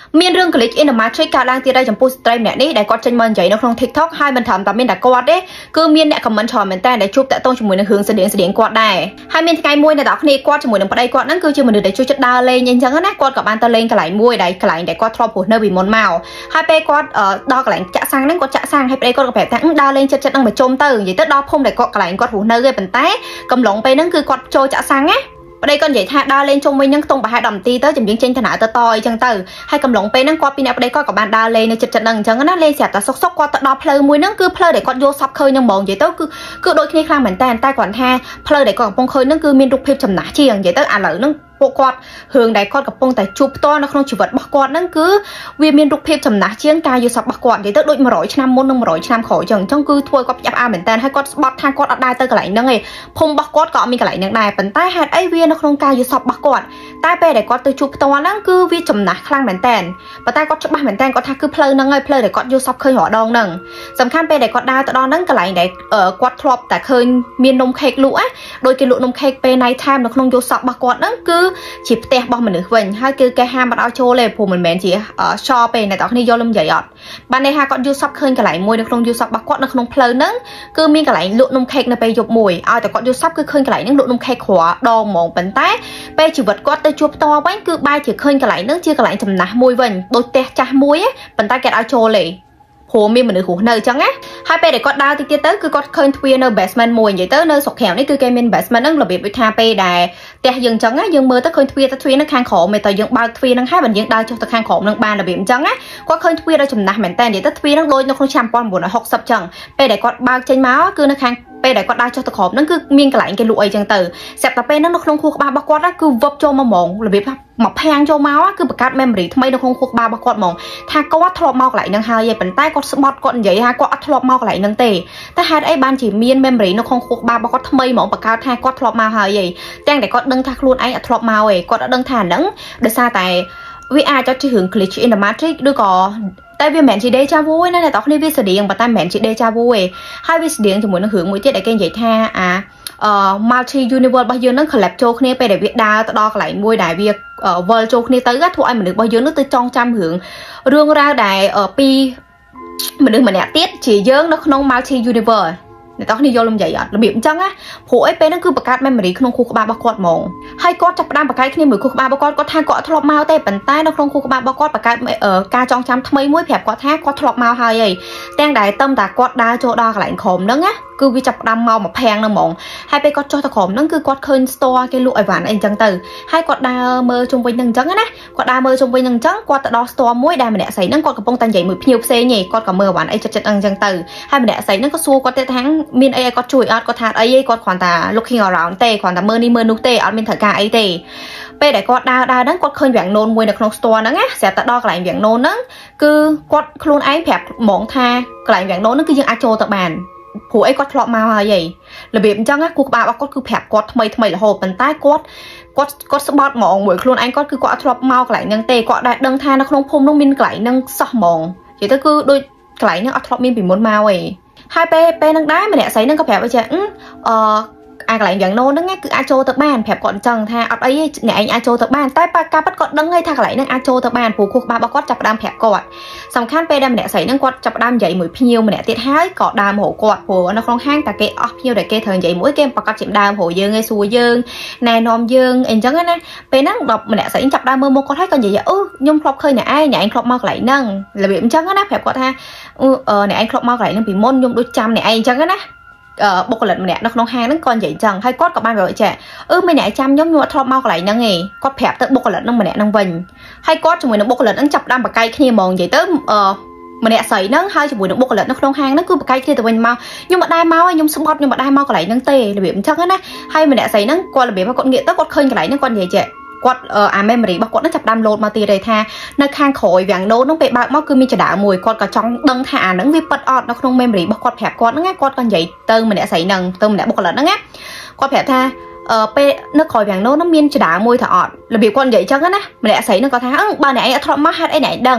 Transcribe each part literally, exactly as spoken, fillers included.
មានរឿង glitch in the matrix កើតឡើងទៀតហើយចំពោះស្ត្រីម្នាក់នេះដែលគាត់ចេញមកនិយាយនៅក្នុង TikTok ហើយមិនត្រឹមតែមានតែគាត់ទេគឺមានអ្នក comment ច្រើនមែនតើដែលជួបតាក់ទងជាមួយនឹងរឿងស្តៀងស្តៀងគាត់ដែរហើយមានថ្ងៃមួយអ្នកនរគ្នាគាត់ជាមួយនឹងប្តីគាត់ហ្នឹងគឺជាមនុស្សដែលជួយចិត្តដើរលេងអញ្ចឹងណាគាត់ក៏បានទៅលេងកន្លែងមួយដែលកន្លែងដែលគាត់ធ្លាប់រស់នៅពីមុនមកហើយពេលគាត់ដល់កន្លែងចាក់សាំងហ្នឹងគាត់ចាក់សាំងហើយប្តីគាត់ក៏ប្រាប់ថាដើរលេងចិត្តចិត្តហ្នឹងមកជុំទៅនិយាយទៅដល់ភូមិដែលគាត់កន្លែងគាត់រស់នៅឯប៉ុន្តែកំឡុងពេលហ្នឹងគឺគាត់ចូលចាក់សាំងណាប្តីគាត់និយាយថាដើរលេងជុំវិញហ្នឹងខ្ទង់ប្រហែល ដប់នាទីទៅជំនាញចេញដំណើរទៅតអីចឹងទៅហើយកំឡុងពេលហ្នឹងគាត់ពីអ្នកប្តីគាត់ក៏បានដើរលេងនៅចិត្តចិត្តហ្នឹងអញ្ចឹងណាលេងស្រាប់តែសុកសុកគាត់ទៅដល់ផ្លូវមួយហ្នឹងគឺផ្លូវដែលគាត់យកសពឃើញហ្នឹងហ្មងនិយាយទៅគឺគឺដូចគ្នាខ្លាំងមែនតើតែគាត់ថាផ្លូវដែលគាត់កំពុងឃើញហ្នឹងគឺមានរូបភាពចំណាស់ជាងនិយាយទៅឥឡូវហ្នឹងពួកគាត់រឿងដែលគាត់កំពុងតែជួបផ្ទាល់នៅក្នុងជីវិតរបស់គាត់ហ្នឹងគឺវាមានរូបភាពចំណាស់ជាងការយកសពរបស់គាត់និយាយទៅដូចមួយរយឆ្នាំមុននិងមួយរយឆ្នាំក្រោយចឹងអញ្ចឹងគឺធ្វើគាត់ផ្អាប់អាមែនតើហើយគាត់ស្បត់ថាគាត់អត់ដែរទៅកន្លែងហ្នឹងឯងភូមិរបស់គាត់ក៏អត់មានកន្លែងហ្នឹងដែរប៉ុន្តែហេតុអីវានៅក្នុងការយកសពរបស់គាត់តែពេលដែលគាត់ទៅជួបផ្ទាល់ហ្នឹងគឺវាចំណាស់ខ្លាំងមែនតើប៉ុន្តែគាត់ច្បាស់មែនតើគាត់ថាគឺផ្លូវហ្នឹងហើយផ្លូវដែលគាត់យកសពឃើញរដងហ្នឹងសំខាន់ពេលដែលគាត់ដើរទៅដល់ហ្នឹងកន្លែងដែលគាត់ធ្លាប់តែឃើញមាននំខេកលក់ណាដោយគេលក់នំខេកពេល night time នៅក្នុងយកសពរបស់គាត់ហ្នឹងគឺជាផ្ទះរបស់មនុស្សវិញហើយគឺគេហាមមិនឲ្យចូលទេព្រោះមិនមែនជាឆោពេលអ្នកទាំងគ្នាយល់លំនិយាយអត់បានន័យថាគាត់យល់សពឃើញកន្លែងមួយនៅក្នុងយល់សពរបស់គាត់នៅក្នុងផ្លូវហ្នឹងគឺមានកន្លែងលក់នំខេកនៅពេលយប់មួយឲ្យតែគាត់យល់សពគឺឃើញកន្លែងហ្នឹងលក់នំខេកគ្រាដងហ្មងប៉ុន្តែពេលជីវិតគាត់ទៅជួបផ្ទាល់វិញគឺបែរជាឃើញកន្លែងហ្នឹងជាកន្លែងចំណាស់មួយវិញដូចផ្ទះចាស់មួយប៉ុន្តែគេឲ្យចូលទេព្រោះមានមនុស្សរស់នៅអញ្ចឹងណាហើយពេលដែលគាត់ដើរតិចទៀតទៅគឺគាត់ឃើញទ្វារនៅ basement មួយនិយាយទៅនៅស្រុកក្រៅនេះគឺគេមាន basement ហ្នឹងរបៀបដូចថាពេលដែលផ្ទះយើងអញ្ចឹងណាយើងមើលទៅឃើញទ្វារទៅទ្វារនៅខាងក្រោមតែយើងបើកទ្វារហ្នឹងហើយបើយើងដើរចុះទៅខាងក្រោមហ្នឹងបានរបៀបអញ្ចឹងណាគាត់ឃើញទ្វារដ៏ចំណាស់មែនតើនិយាយទៅទ្វារហ្នឹងដូចនៅក្នុងឆ្នាំmột nghìn chín trăm sáu mươiអញ្ចឹងពេលដែលគាត់បើកចេញមកគឺនៅខាងពេលដែលគាត់ដើរចុះទៅក្រោមហ្នឹងគឺមានកន្លែងគេលក់អីចឹងទៅស្រាប់តែពេលហ្នឹងនៅក្នុងខួរក្បាលរបស់គាត់គឺវឹបចូលមកហ្មងរបៀបថាមកផាំងចូលមកគឺបង្កើត memory ថ្មីនៅក្នុងខួរក្បាលរបស់គាត់ហ្មងថាគាត់ធ្លាប់មកកន្លែងហ្នឹងហើយប៉ុន្តែគាត់ស្បត់គាត់និយាយថាគាត់អត់ធ្លាប់មកកន្លែងហ្នឹងទេតែហេតុអីបានជាមាន memory នៅក្នុងខួរក្បាលរបស់គាត់ថ្មីហ្មងបង្កើតថាគាត់ធ្លាប់មកហើយទាំងតែគាត់ដឹងថាខ្លួនឯងអត់ធ្លាប់មកទេគាត់អត់ដឹងថាហ្នឹងដោយសារតែវាអាចจะជារឿង glitch in the matrix ឬក៏តែវាមិនមែនជា deja vu ទេណាអ្នកនរគ្នាវាស្តៀងប៉ុន្តែមិនមែនជា deja vu ទេហើយវាស្តៀងជាមួយនឹងរឿងមួយទៀតដែលគេនិយាយថាអាអឺ multi universe របស់យើងនឹង collab ចូលគ្នាពេលដែលវាដើរទៅដល់កន្លែងមួយដែលវា world ចូលគ្នាទៅធ្វើឲ្យមនុស្សរបស់យើងនឹងទៅចងចាំរឿងរឿងរ៉ាវដែលពីមនុស្សម្នាក់ទៀតជាយើងនៅក្នុង multi universeអ្នកទាំងគ្នាយល់លំនិយាយអត់របៀបអញ្ចឹងណាព្រោះអីពេលហ្នឹងគឺបង្កើត memory ក្នុងខួរក្បាលរបស់គាត់ហ្មងហើយគាត់ចាប់ផ្ដើមបង្កើតគ្នាមួយខួរក្បាលរបស់គាត់គាត់ថាគាត់អត់ធ្លាប់មកទេប៉ុន្តែនៅក្នុងខួរក្បាលរបស់គាត់បង្កើតការចងចាំថ្មីមួយប្រាប់គាត់ថាគាត់ធ្លាប់មកហើយឯងទាំងដែលតឹមតាគាត់ដើរចូលដល់កន្លែងក្រោមហ្នឹងណាគឺវាចាប់ផ្ដើមមកមកផាំងហ្នឹងហ្មងហើយពេលគាត់ចុះទៅក្រោមហ្នឹងគឺគាត់ឃើញ store គេលក់អីវ៉ាន់អីអញ្ចឹងទៅហើយគាត់ដើរមើលជុំវិញហ្នឹងអញ្ចឹងណាគាត់ដើរមើលជុំវិញហ្នឹងអញ្ចឹងគាត់ទៅដល់ store មួយដែលម្នាក់ស្រីហ្នឹងគាត់កំពុងតែនិយាយមួយភ្ញៀវផ្សេងឯងគាត់ក៏មើលអីវ៉ាន់អីចិត្តចិត្តអញ្ចឹងទៅហើយម្នាក់ស្រីហ្នឹងក៏សួរគាត់ទៅថាមានអីគាត់ជួយអត់គាត់ថាអីឯងគាត់គ្រាន់តែ looking around ទេគ្រាន់តែមើលនេះមើលនោះទេអត់មានត្រូវការអីទេពេលដែលគាត់ដើរដើរហ្នឹងគាត់ឃើញវាំងណូនមួយនៅក្នុង store ហ្នឹងណាស្រាប់តែដល់កន្លែងវាំងណូនហ្នឹងគឺគាត់ខ្លួនឯងប្រាប់ហ្មងថាកន្លែងវាំងណូនហ្នឹងគឺយើងអាចចូលទៅបានព្រោះអីគាត់ធ្លាប់មកហើយឯងរបៀបអញ្ចឹងណាគូក្បាលរបស់គាត់គឺប្រាប់គាត់ថ្មីថ្មីរហូតប៉ុន្តែគាត់គាត់គាត់ស្បត់ហ្មងមួយខ្លួនឯងគាត់គឺគាត់អត់ធ្លាប់មកកន្លែងហ្នឹងទេគាត់ដែរដឹងថានៅក្នុងភូមិនោះមានកន្លែងហ្នឹងសោះហ្មងនិយាយទៅគឺដូចកន្លែងហ្នឹងអត់ធ្លាប់មានពីមុនមកឯងហើយពេលពេលហ្នឹងដែរម្នាក់ស្រីហ្នឹងក៏ប្រាប់ថាអឺអាកន្លែងវាំងណូនហ្នឹងគឺអាចចូលទៅបានប្រាប់គាត់អញ្ចឹងថាអត់អីអ្នកឯងអាចចូលទៅបានតែការប៉ັດគាត់ដឹងហើយថាកន្លែងហ្នឹងអាចចូលទៅបានព្រោះខួរក្បាលរបស់គាត់ចាប់ផ្ដើមប្រាប់គាត់សំខាន់ពេលដែលម្នាក់ស្រីហ្នឹងគាត់ចាប់ផ្ដើមនិយាយមួយភ្ញៀវម្នាក់ទៀតហើយក៏ដើរមករកគាត់ព្រោះនៅក្នុងហាងតែគេអស់ភ្ញៀវដែលគេត្រូវនិយាយមួយគេប្រកាសជាដើមព្រោះយើងឯងសួរយើងណែនាំយើងអញ្ចឹងណាពេលហ្នឹងដល់ម្នាក់ស្រីចាប់ដើមមើលមុខគាត់ហើយក៏និយាយអឺខ្ញុំធ្លាប់ឃើញអ្នកឯងអ្នកឯងធ្លាប់មកកន្លែងហ្នឹងរបៀបអញ្ចឹងណាប្រាប់គាត់ថាអឺអ្នកឯងធ្លាប់មកកន្លែងហ្នឹងពីមុនខ្ញុំដូចចាំអ្នកឯងអញ្ចឹងណាបុគ្គលិកម្នាក់នៅក្នុងហាងហ្នឹងក៏និយាយអញ្ចឹងហើយគាត់ក៏បានប្រកាសអឺមានអ្នកចាំខ្ញុំខ្ញុំអត់ធ្លាប់មកកន្លែងហ្នឹងឯងគាត់ប្រាប់ទៅបុគ្គលិកហ្នឹងម្នាក់ហ្នឹងវិញហើយគាត់ជាមួយនឹងបុគ្គលិកហ្នឹងចាប់ដើមបកកាយគ្នាហ្មងនិយាយទៅអឺម្នាក់ស្រីហ្នឹងហើយជាមួយនឹងបុគ្គលិកនៅក្នុងហាងហ្នឹងគឺបកកាយគ្នាទៅវិញមកខ្ញុំអត់ដែរមកខ្ញុំស្បត់ខ្ញុំអត់ដែរមកកន្លែងហ្នឹងទេរបៀបអញ្ចឹងណាហើយម្នាក់ស្រីហ្នឹងគាត់របៀបគាត់ងាកទៅគាត់ឃើញកន្លែងហ្នឹងគាត់និយាយចេះគាត់អា memory របស់គាត់ហ្នឹងចាប់ដើម load មកទៀតទេថានៅខាងក្រោយវាំងណូនហ្នឹងពេលបើកមកគឺមានចដាមួយគាត់ក៏ចង់ដឹងថាអាហ្នឹងវាពិតអត់នៅក្នុង memory របស់គាត់ប្រាប់គាត់ហ្នឹងណាគាត់ក៏និយាយទៅម្នាក់ស្រីហ្នឹងទៅម្នាក់បុគ្គលិកហ្នឹងណាគាត់ប្រាប់ថាអឺពេលនៅក្រោយវាំងណូនហ្នឹងមានចដាមួយថាអត់របៀបគាត់និយាយអញ្ចឹងណាម្នាក់ស្រីហ្នឹងគាត់ថាអឺបើអ្នកឯងអត់ធ្លាប់មកហេតុអីអ្នកឯងដឹង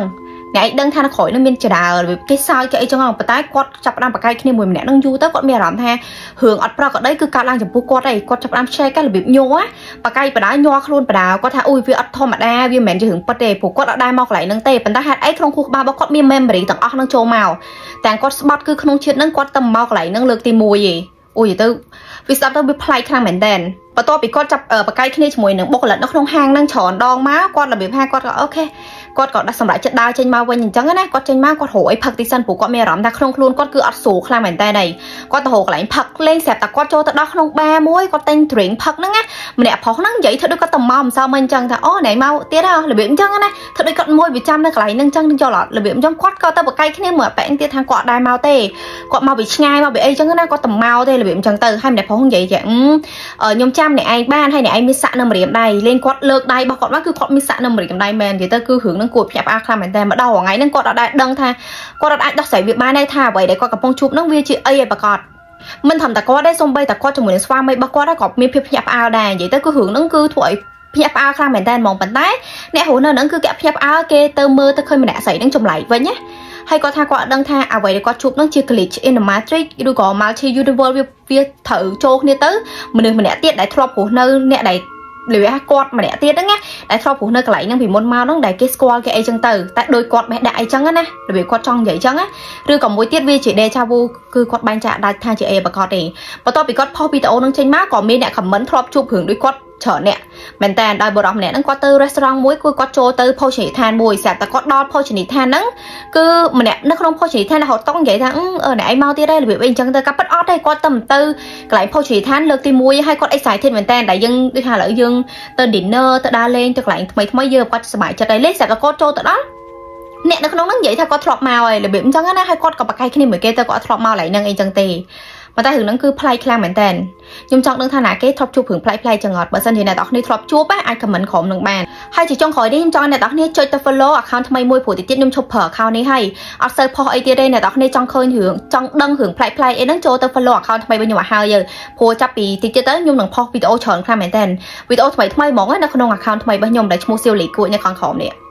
này đăng than khỏi nó miên chả đào cái sao cho ấy cho ngon tái quạt chập đam bạc cây khi mùi mình đang du tới quạt mẹ làm tha hưởng ọt pro ở đấy cứ cao lang chụp quạt đây quạt chập đam xe cái là bị nhô á bạc cây bà đá nhô luôn bà đào có tha ui vì ọt thom mà đa vì mẹ chỉ hưởng bát đề phụ quạt ở đây mau lại nâng tê bàn ta hạt ấy không khu ba bác quạt miên mềm bởi tặng ọt nâng trâu màuแต่ก็สปอตคือขนมชิ้นนั่งก็ตำเมาไหลนั่งเลือกตีมวยโอ้ยตัววิสัยตัววิพลายข้างเหมือนเดิมพอตัวปีก็จับเออปากไก่ขี้นี่ช่วยหนึ่งบกหลังนักลงห้างนั่งฉอนดองม้าก็ระเบียบห้างก็โอเคก็ก็ได้สำหรับจัดดาวเจนมาวันอย่างจังนะก็เจนมาก็โหยผักติสันผูกก็ไม่ร้อนแต่ขนมครูนก็คืออัดสูข้างเหมือนเดิมเลยก็ตะโหกไหลผักเล่งแสบแต่ก็โจตะดอกขนมแบมวยก็เต็งถึงผักนั่งไงมันเนี่ยพอนั่งใหญ่เธอด้วยก็ตำเมาเศร้ามันจังแต่อ๋อไหนเมาเตี้ยได้ระเบียบจังนะเธอด้วยก็มวยวิจารณ์นั่งไหลนั่งจังนั่งจอหลอดระเบียบจังก็ก็ตะปากไก่ขี้นี่เหมือนแป้งเตี้ยทางกอดได้เมาเต้ก็เมาวิชง่ายเมาวิไอจังนะก็ตำเมาเต้ระเบียบจังเตอให้มันเนี่ยพอใหญ่จังเออยมจำเนี่ยไอ้บ้านให้เนี่ยไอ้มิสะนำเหรียญได้เล่นกอดเลิกได้บอกก่อนว่าคือมิสะนำเหรียญได้แมนเดี๋ยวเตอคือหึงนั่งกดแผลอาคลาเหมือนแต่มาเดาไงนั่งกอดได้ดังท่ากอดได้ดักใส่เวียบ้านได้ท่าไว้ได้ก็กับพงชุบนั่งเวียจีไอ้ประกอบมันทำแต่ก็ได้ทรงใบแต่ก็จะเหมือนสว่างไม่บักก็ได้กอบมีเพียบเพียบอาได้เดี๋ยวเตอคือหึงนั่งคือถอยเพียบอาคลาเหมือนแต่มองปันได้เนี่ยหัวนั่นนั่งคือแกเพียบอาเกเตอร์เมอร์เตอเคยมาแดดใส่นั่งจมไหลไว้เนี่ยให้ก็ท่าก็ดังท่าเอาไว้ได้ก็ชุบนั่งชีกลิชอินเดอะมาทริกดูก่อนมาชียูนิเวิร์สเวียเถอโจกเนี่ยเตอร์มันหนึ่งมันเนี่ยเตี้ยได้ทรอปหัวนั่งเนี่ยได้หรือว่ากอดมาเนี่ยเตี้ยนั่งไงได้ทรอปหัวนั่งไหลนั่งผีมดมานั่งได้เกสกอลแกไอจังเตอร์แต่โดยกอดแม่ได้ไอจังนะหรือว่ากอดจังใหญ่จังนะหรือกับมวยเตี้ยวีจีเดชาบูคือกอดบางจ่าได้ท่าจีเอประกอบเองพอต่อไปกอดพ่อปีโตนั่งเชนมากก่อนมีเนี่ยคำมันทรอปชุบหึงด้วยกอดเฉาะเนี่ยแมนแต่ได้บรอมเนี่ยนั่งก็เตอร์รีสอร์ทมวยกูก็โจเตอร์พอชนิดแทนมวยแสบแต่ก็ดอดพอชนิดแทนนั่งคือมันเนี่ยนักร้องพอชนิดแทนเขาต้องใหญ่ทั้งเออไหนไอ้เมาที่ได้หรือเป็นจังเตอร์กับปัดออดได้ก็ต่ำเตอร์กลายพอชนิดแทนเลิกตีมวยให้ก็ไอ้สายเทนแมนแต่ได้ยังด้วยค่ะหรือยังเตอร์ดินเนอร์เตอร์ดาเลนจะกลายทำไมทำไมเยอะก็สบายจะได้เล็กแสบแต่ก็โจแต่ละเนี่ยนักร้องนั่งใหญ่ถ้าก็ทรอปมาเลยหรือเป็นจังนะให้ก็กับปากไก่ขึ้นเหมือนเกเตอร์ก็ทรอปมาไหลนั่งไอ้จังเตมาแต่ถึงนั่นคือพลายคลางเหมือนแต่ยมจังเรื่องฐานะเกทรอปจูบผึ่งพลายพลายจังหวัดบัดซันที่ในตอกนี้ทรอปจูบไปไอ้คำเหมือนของหนึ่งแบนให้จีจงคอยได้ยมจังในตอกนี้จอยตะฟลโล่ข่าวทำไมมวยผู้ติดติดยมชบเผอข่าวนี้ให้อัลเซอร์พอไอเดียได้ในตอกนี้จังเคยหึงจังดังหึงพลายพลายเอ็นั่งโจตะฟลโล่ข่าวทำไมเป็นอย่างว่าฮาวเยอผู้จับปีติดติดเต้ยยมหนึ่งพอวิดีโอเฉินคลางเหมือนแต่วิดีโอทำไมทำไมมองว่าในขนมข่าวทำไมเป็นยมได้ชมูซิลลีกูในของของเนี่ย